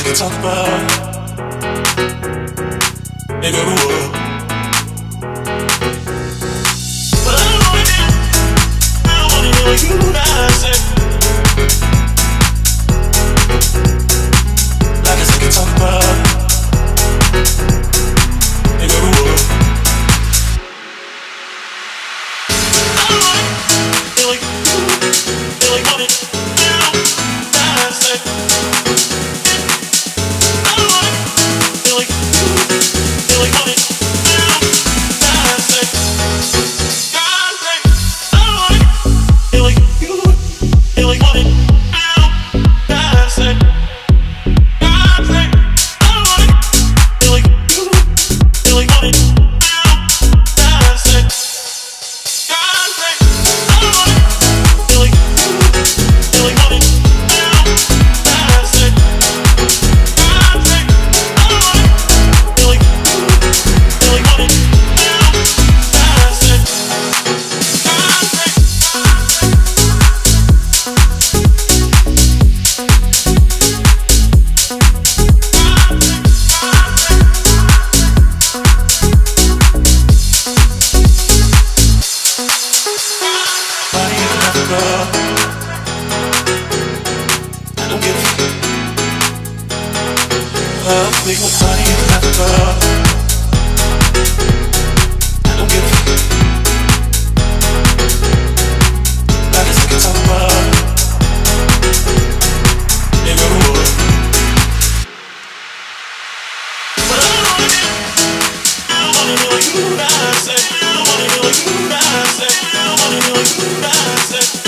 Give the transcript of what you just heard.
can talk about nigga who would. But I don't wanna hear what you guys say. Like I said, can talk about nigga who would. I don't wanna hear what you want it. Think what's funny in Africa. I don't give a like I can talk about nigga who would. But I don't wanna hear what you guys say. I don't wanna hear what you guys say. I don't wanna hear what you guys say.